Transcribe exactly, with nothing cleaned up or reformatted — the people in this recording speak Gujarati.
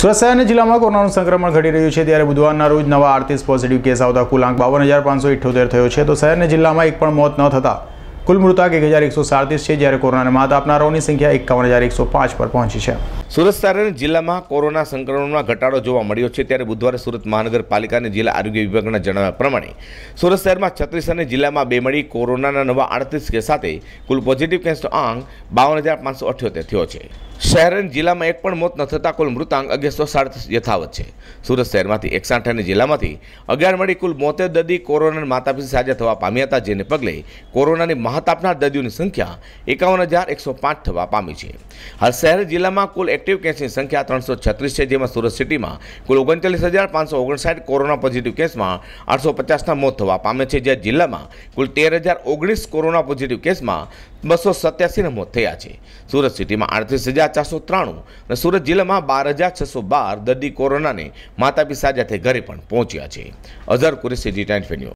સુરત શહેરના જિલ્લામાં કોરોનાનું સંક્રમણ ઘટી રહ્યું છે ત્યારે બુધવારના રોજ નવા આડત્રીસ પોઝિટિવ કેસ આવતા કુલ આંક બાવન હજાર પાંચસો ઇઠ્યોતેર થયો છે. તો શહેરના જિલ્લામાં એક પણ મોત ન થતા કુલ મૃતક એક હજાર એકસો સાડત્રીસ છે, જ્યારે કોરોનાને માત આપનારાઓની સંખ્યા એકાવન હજાર એકસો પાંચ પર પહોંચી છે. સુરત શહેરના જિલ્લામાં કોરોના સંક્રમણમાં ઘટાડો જોવા મળ્યો છે ત્યારે બુધવારે સુરત મહાનગરપાલિકાના જિલ્લા આરોગ્ય વિભાગના જણાવ્યા પ્રમાણે સુરત શહેરમાં છત્રીસ અને જિલ્લામાં બે મળી કોરોનાના નવા આડત્રીસ કેસ સાથે કુલ પોઝિટિવ કેસનો આંક બાવન હજાર પાંચસો અઠ્યોતેર થયો છે. શહેર અને જિલ્લામાં એક પણ મોત ન થતાં કુલ મૃતાંક અગિયારસો સાડત્રીસ યથાવત છે. સુરત શહેરમાંથી એકસાઠ અને જિલ્લામાંથી અગિયાર મળી કુલ બોતેર દર્દી કોરોનાના માતાપિતા સાજા થવા પામ્યા હતા, જેને પગલે કોરોનાની માત આપનાર દર્દીઓની સંખ્યા એકાવન હજાર એકસો પાંચ થવા પામી છે. હાલ શહેર જિલ્લામાં કુલ એક્ટિવ કેસની સંખ્યા ત્રણસો છત્રીસ છે, જેમાં સુરત સિટીમાં કુલ ઓગણચાલીસ હજાર પાંચસો ઓગણસાઠ કોરોના પોઝિટિવ કેસમાં આઠસો પચાસના મોત થવા પામે છે, જ્યારે જિલ્લામાં કુલ તેર હજાર ઓગણીસ કોરોના પોઝિટિવ કેસમાં બસો સત્યાસીના મોત થયા છે. સુરત સિટીમાં આડત્રીસ હજાર ચારસો ત્રાણું અને સુરત જિલ્લામાં બાર હજાર છસો બાર દર્દી કોરોનાને માતાપિતા સાજા થઈ ઘરે પણ પહોંચ્યા છે. અઝર કુરેશી જી ટાઈમ